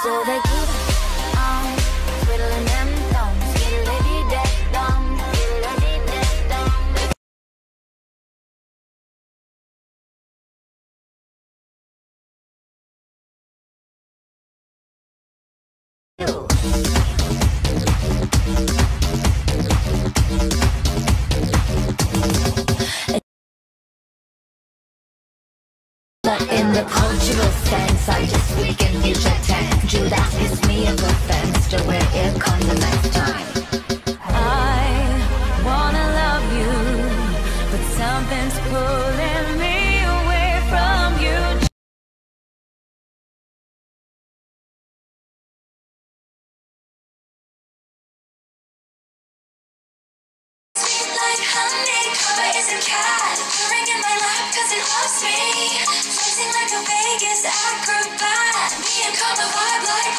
So they keep on twiddling them thumbs, skiddly-dee-dee-dum, skiddly-dee-dee-dum. But in the cultural sense, I just speak in future tense. Judas is me of offense to where it comes the next time. I wanna love you, but something's pulling me away from you. Sweet like honey, karma isn't cat. Purring in my lap 'cause it loves me. Flexing like a Vegas acrobat. Me and karma vibe like